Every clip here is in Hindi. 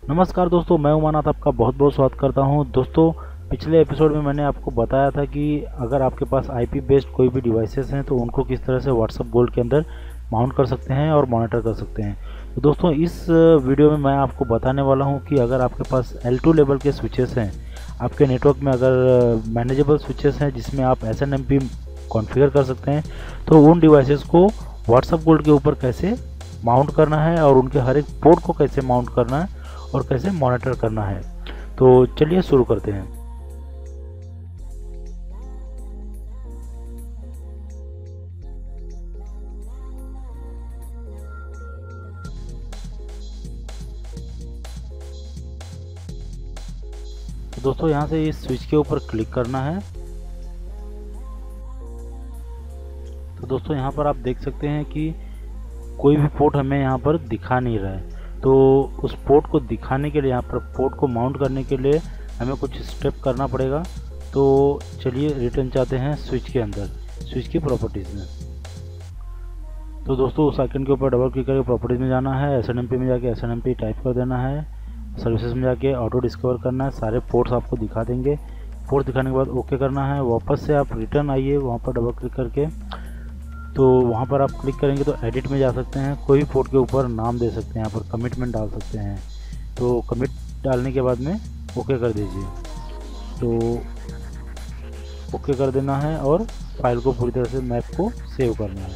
नमस्कार दोस्तों, मैं उमानाथ आपका बहुत बहुत स्वागत करता हूं। दोस्तों, पिछले एपिसोड में मैंने आपको बताया था कि अगर आपके पास आईपी बेस्ड कोई भी डिवाइसेस हैं तो उनको किस तरह से व्हाट्सएप गोल्ड के अंदर माउंट कर सकते हैं और मॉनिटर कर सकते हैं। तो दोस्तों, इस वीडियो में मैं आपको बताने वाला हूं कि अगर आपके पास L2 लेवल के स्विचेस हैं, आपके नेटवर्क में अगर मैनेजेबल स्विचेस हैं जिसमें आप SNMP कॉन्फ़िगर कर सकते हैं, तो उन डिवाइसेस को व्हाट्सएप गोल्ड के ऊपर कैसे माउंट करना है और उनके हर एक पोर्ट को कैसे माउंट करना है और कैसे मॉनिटर करना है। तो चलिए शुरू करते हैं। तो दोस्तों, यहाँ से इस स्विच के ऊपर क्लिक करना है। तो दोस्तों, यहाँ पर आप देख सकते हैं कि कोई भी पोर्ट हमें यहाँ पर दिखा नहीं रहा है। तो उस पोर्ट को दिखाने के लिए, यहाँ पर पोर्ट को माउंट करने के लिए हमें कुछ स्टेप करना पड़ेगा। तो चलिए रिटर्न चाहते हैं स्विच के अंदर, स्विच की प्रॉपर्टीज़ में। तो दोस्तों, उस आइकन के ऊपर डबल क्लिक करके प्रॉपर्टीज़ में जाना है, SNMP में जाके SNMP टाइप कर देना है, सर्विसेज में जाके ऑटो डिस्कवर करना है, सारे पोर्ट्स आपको दिखा देंगे। पोर्ट दिखाने के बाद ओके करना है। वापस से आप रिटर्न आइए, वहाँ पर डबल क्लिक करके, तो वहाँ पर आप क्लिक करेंगे तो एडिट में जा सकते हैं। कोई भी पोर्ट के ऊपर नाम दे सकते हैं, यहाँ पर कमिटमेंट डाल सकते हैं। तो कमिट डालने के बाद में ओके कर दीजिए। तो ओके कर देना है और फाइल को पूरी तरह से मैप को सेव करना है।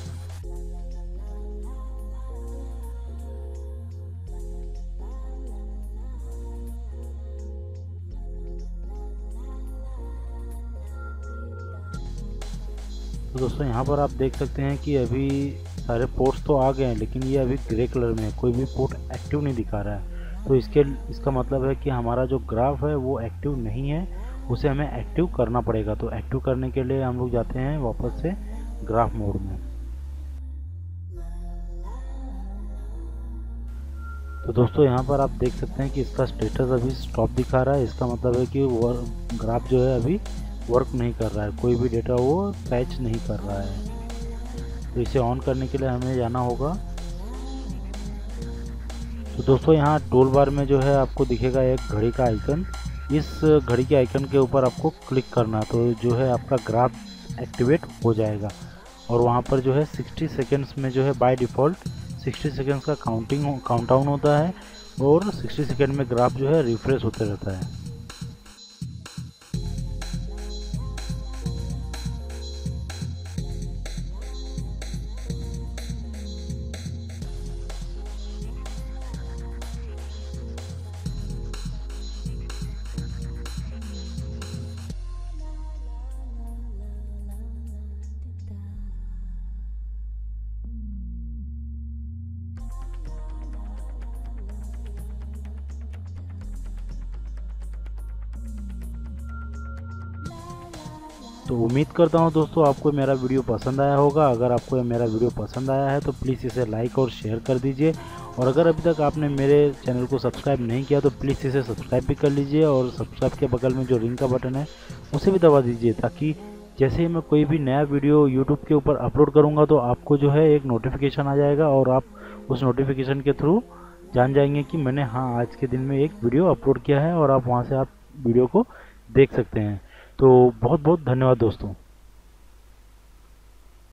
तो दोस्तों, यहाँ पर आप देख सकते हैं कि अभी सारे पोर्ट्स तो आ गए हैं, लेकिन ये अभी ग्रे कलर में है, कोई भी पोर्ट एक्टिव नहीं दिखा रहा है। तो इसका मतलब है कि हमारा जो ग्राफ है वो एक्टिव नहीं है, उसे हमें एक्टिव करना पड़ेगा। तो एक्टिव करने के लिए हम लोग जाते हैं वापस से ग्राफ मोड में। तो दोस्तों, यहाँ पर आप देख सकते हैं कि इसका स्टेटस अभी स्टॉप दिखा रहा है। इसका मतलब है कि ग्राफ जो है अभी वर्क नहीं कर रहा है, कोई भी डेटा वो फैच नहीं कर रहा है। तो इसे ऑन करने के लिए हमें जाना होगा। तो दोस्तों, यहाँ टूल बार में जो है आपको दिखेगा एक घड़ी का आइकन। इस घड़ी के आइकन के ऊपर आपको क्लिक करना, तो जो है आपका ग्राफ एक्टिवेट हो जाएगा। और वहाँ पर जो है 60 सेकेंड्स में जो है बाय डिफ़ॉल्ट 60 सेकेंड्स का काउंटडाउन होता है और 60 सेकेंड में ग्राफ जो है रिफ्रेश होते रहता है। तो उम्मीद करता हूँ दोस्तों आपको मेरा वीडियो पसंद आया होगा। अगर आपको ये मेरा वीडियो पसंद आया है तो प्लीज़ इसे लाइक और शेयर कर दीजिए। और अगर अभी तक आपने मेरे चैनल को सब्सक्राइब नहीं किया तो प्लीज़ इसे सब्सक्राइब भी कर लीजिए और सब्सक्राइब के बगल में जो रिंग का बटन है उसे भी दबा दीजिए, ताकि जैसे ही मैं कोई भी नया वीडियो यूट्यूब के ऊपर अपलोड करूँगा तो आपको जो है एक नोटिफिकेशन आ जाएगा और आप उस नोटिफिकेशन के थ्रू जान जाएंगे कि मैंने आज के दिन में एक वीडियो अपलोड किया है, और आप वहाँ से आप वीडियो को देख सकते हैं। तो बहुत बहुत धन्यवाद दोस्तों।